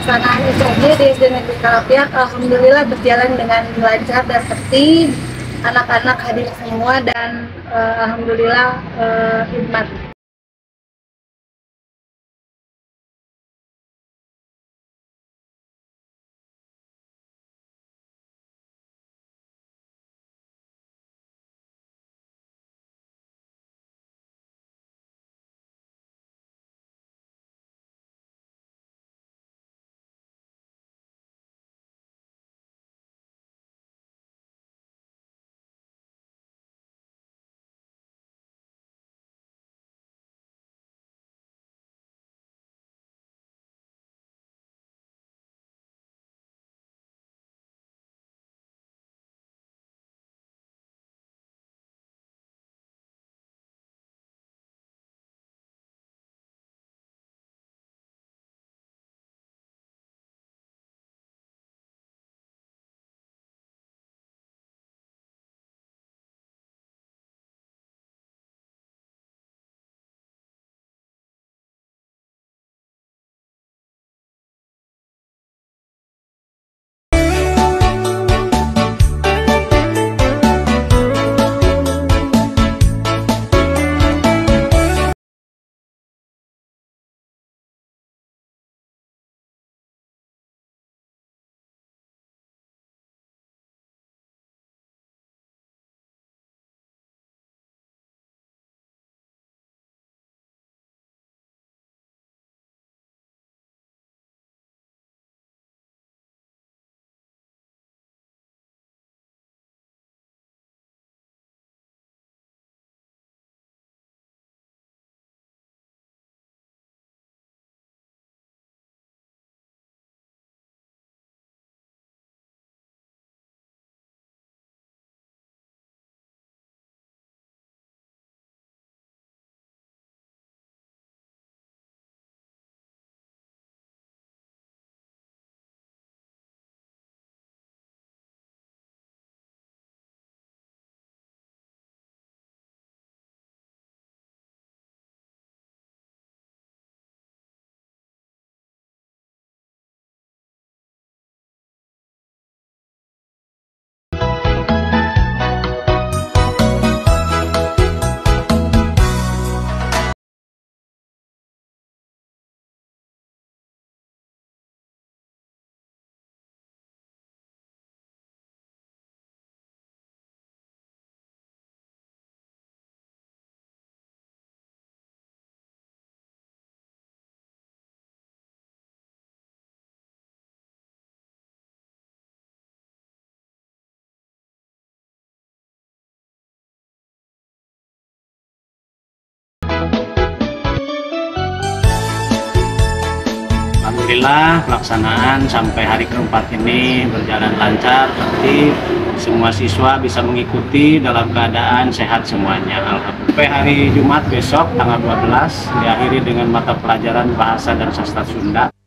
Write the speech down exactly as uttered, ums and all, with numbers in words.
pelaksanaan S O G di S D Negeri Kalapiak alhamdulillah berjalan dengan lancar dan tertib. Anak-anak hadir semua dan uh, alhamdulillah uh, hikmat. Alhamdulillah pelaksanaan sampai hari keempat ini berjalan lancar, tertib. Semua siswa bisa mengikuti dalam keadaan sehat semuanya. Alhamdulillah. Sampai hari Jumat besok tanggal dua belas diakhiri dengan mata pelajaran bahasa dan sastra Sunda.